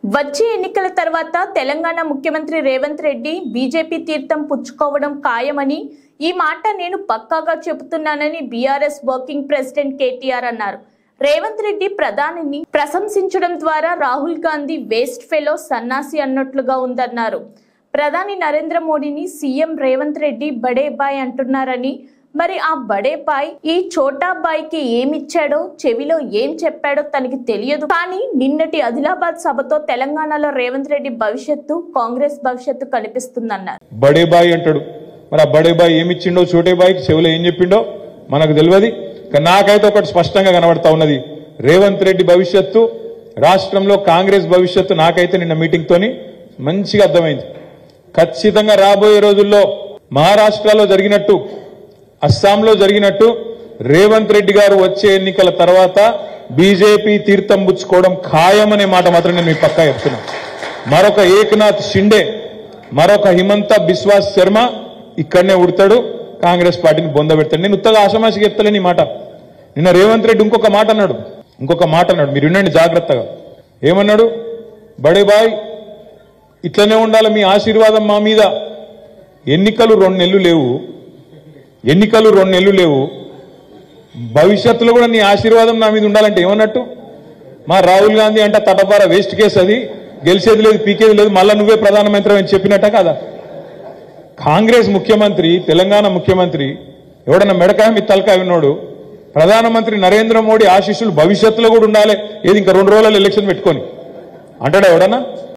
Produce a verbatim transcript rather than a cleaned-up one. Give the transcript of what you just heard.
వచ్చే ఎన్నికల తర్వాత తెలంగాణ ముఖ్యమంత్రి రేవంత్ రెడ్డి బీజేపీ తీర్థం పుచ్చుకోవడం ఖాయమని, ఈ మాట నేను పక్కాగా చెబుతున్నానని బీఆర్ఎస్ వర్కింగ్ ప్రెసిడెంట్ కేటీఆర్ అన్నారు. రేవంత్ రెడ్డి ప్రధానిని ప్రశంసించడం ద్వారా రాహుల్ గాంధీ వేస్ట్ ఫెలో సన్నాసి అన్నట్లుగా ఉందన్నారు. ప్రధాని నరేంద్ర మోడీని సీఎం రేవంత్ రెడ్డి బడే బాయ్ అంటున్నారని, మరి ఆ బడే బాయ్ ఈ చోటా బాయ్ కి ఏమిచ్చాడో, చెవిలో ఏం చెప్పాడో తనకి తెలియదు. కానీ నిన్నటి ఆదిలాబాద్ సభతో తెలంగాణలో రేవంత్ రెడ్డి భవిష్యత్తు, కాంగ్రెస్ భవిష్యత్తు కనిపిస్తుందన్నారు. బడే బాయ్ అంటాడు. మరి ఆ బడే బాయ్ ఏమిచ్చిండో, చోటే బాయ్కి చెవిలో ఏం చెప్పిండో మనకు తెలియదు. నాకైతే ఒకటి స్పష్టంగా కనబడతా ఉన్నది. రేవంత్ రెడ్డి భవిష్యత్తు, రాష్ట్రంలో కాంగ్రెస్ భవిష్యత్తు నాకైతే నిన్న మీటింగ్ తోని మంచిగా అర్థమైంది. ఖచ్చితంగా రాబోయే రోజుల్లో మహారాష్ట్రలో జరిగినట్టు, అస్సాంలో జరిగినట్టు రేవంత్ రెడ్డి గారు వచ్చే ఎన్నికల తర్వాత బీజేపీ తీర్థం పుచ్చుకోవడం ఖాయమనే మాట మాత్రం నేను మీ పక్కా చెప్తున్నా. మరొక ఏకనాథ్ షిండే, మరొక హిమంత బిశ్వాస్ శర్మ ఇక్కడనే ఉడతాడు, కాంగ్రెస్ పార్టీని బొంద పెడతాడు. నేను ఉత్తగా ఆషమాషికి చెప్తలేని మాట. నిన్న రేవంత్ రెడ్డి ఇంకొక మాట అన్నాడు, ఇంకొక మాట అన్నాడు, మీరు వినండి జాగ్రత్తగా. ఏమన్నాడు? బడే బాయ్ ఇట్లనే ఉండాలి, మీ ఆశీర్వాదం మా మీద. ఎన్నికలు రెండు నెలలు లేవు, ఎన్నికలు రెండు నెలలు లేవు, భవిష్యత్తులో కూడా నీ ఆశీర్వాదం నా మీద ఉండాలంటే ఏమన్నట్టు? మా రాహుల్ గాంధీ అంటే తటపార వేస్ట్ కేసు, అది గెలిచేది లేదు, పీకేది లేదు, మళ్ళా నువ్వే ప్రధానమంత్రి అని చెప్పినట్ట కదా. కాంగ్రెస్ ముఖ్యమంత్రి, తెలంగాణ ముఖ్యమంత్రి ఎవడన్నా మెడకాయ మీ తలకాయ ఉన్నాడు. ప్రధానమంత్రి నరేంద్ర మోడీ ఆశీస్సులు భవిష్యత్తులో కూడా ఉండాలి. ఏది ఇంకా రెండు రోజులలో ఎలక్షన్ పెట్టుకొని అంటాడా ఎవడన్నా?